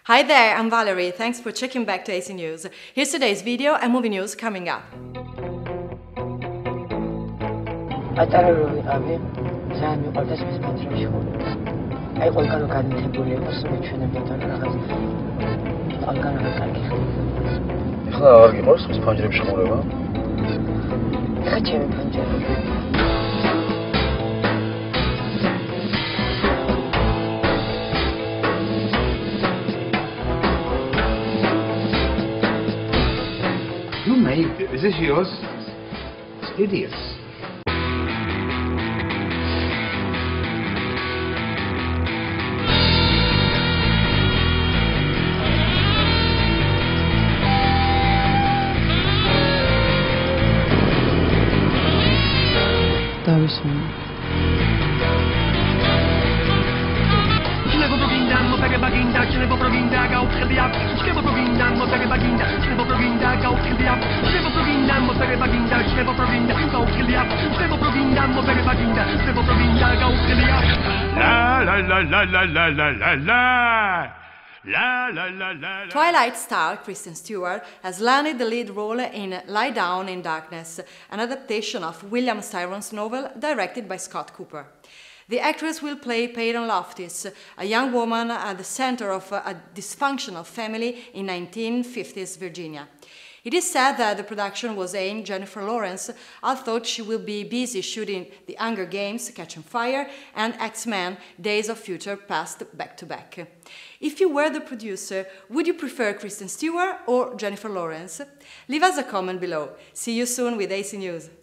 Hi there, I'm Valerie. Thanks for checking back to AC News. Here's today's video and movie news coming up. Who made this? Is this yours? It's hideous. Twilight star Kristen Stewart has landed the lead role in Lie Down in Darkness, an adaptation of William Styron's novel directed by Scott Cooper. The actress will play Peyton Loftis, a young woman at the center of a dysfunctional family in 1950s Virginia. It is said that the production was aimed at Jennifer Lawrence, although she will be busy shooting The Hunger Games, Catching Fire, and X-Men, Days of Future Past back-to-back. If you were the producer, would you prefer Kristen Stewart or Jennifer Lawrence? Leave us a comment below. See you soon with AC News.